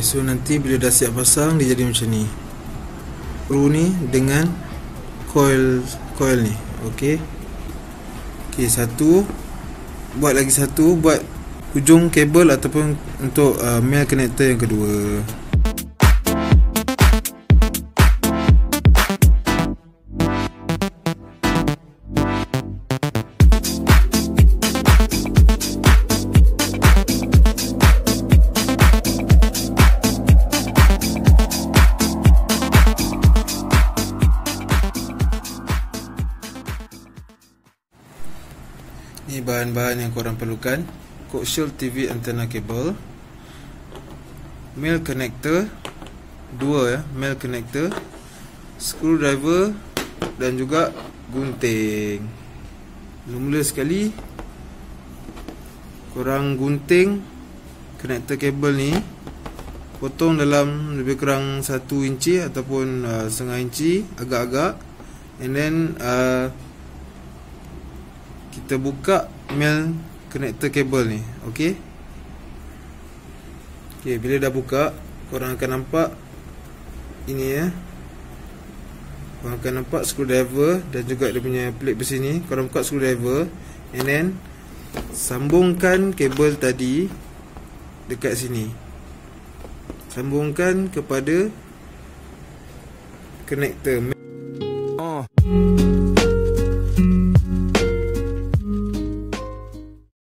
So nanti bila dah siap pasang, dia jadi macam ni. Screw ni dengan coil ni. Okey. Satu. Buat lagi satu, buat hujung kabel ataupun untuk male connector yang kedua. Ni bahan-bahan yang korang perlukan: coaxial TV antenna cable, male connector, dua male connector, screwdriver dan juga gunting. Mula sekali korang gunting connector cable ni, potong dalam lebih kurang 1 inci ataupun setengah inci agak-agak, and then kita buka male connector cable ni. Okey. Bila dah buka, korang akan nampak ini ya. Korang akan nampak screwdriver dan juga dia punya plate besi ni. Korang buka screwdriver and then sambungkan kabel tadi dekat sini. Sambungkan kepada connector